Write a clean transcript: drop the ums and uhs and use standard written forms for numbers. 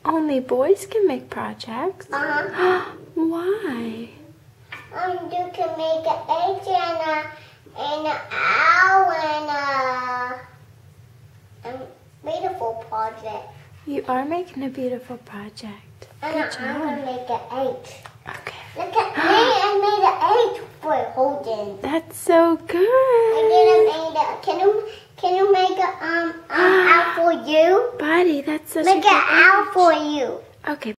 Only boys can make projects. Why? You can make an H and an owl and a beautiful project. You are making a beautiful project. Good job. I'm going to make an H. Okay. Look at me, I made an H for Holden. That's so good. Can you make an owl for you? Buddy, that's such a Make good an owl H. for you. Okay.